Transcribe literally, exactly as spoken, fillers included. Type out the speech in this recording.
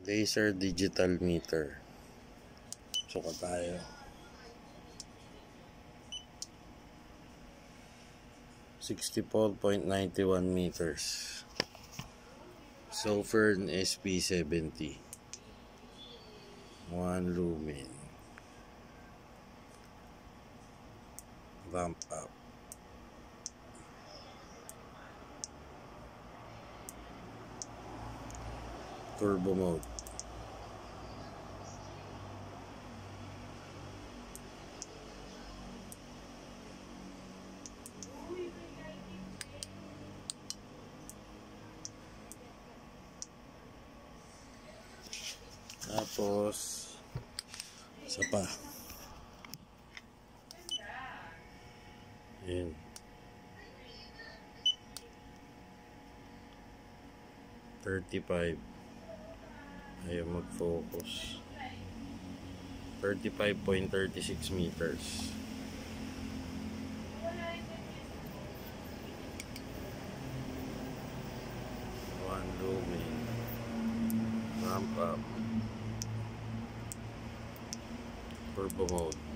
Laser digital meter. Suka tayo. sixty-four point nine one meters. Sofern S P seventy. one lumen. Ramp up. Turbo mode. Tapos isa pa. Ayan. thirty-five. Ayaw mag-focus. thirty-five point three six meters. one lumen. Ramp up. Turbo mode.